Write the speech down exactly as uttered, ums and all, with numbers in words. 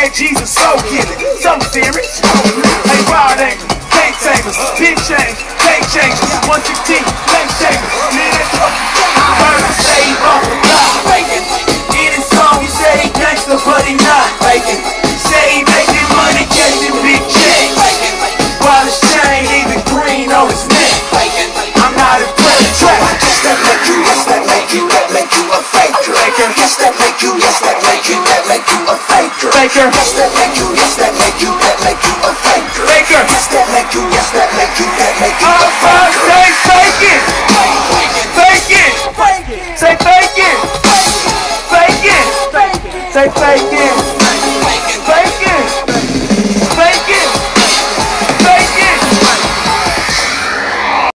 that Jesus so killing, so serious. Hey, wild angles, cake takers, big change, cake changers, one fifteen, lane shakers. Man, that's up. Word to save up, not faking. In his song, he say he gangster, but he not faking. Say he making money, catching big checks. While his chain even green on his neck. I'm not a player track. Yes, that make you, yes, that make you, that make you a faker. Faker. Yes, that make you, yes, that make you, that make you a faker. Faker. Yes, that make you, yes, that make you, that make you a faker. Faker. Yes, that make you, yes, that make you, that make you a I'm trying to faker. say fake it. Fake it. Say fake it. Fake it. Say fake it.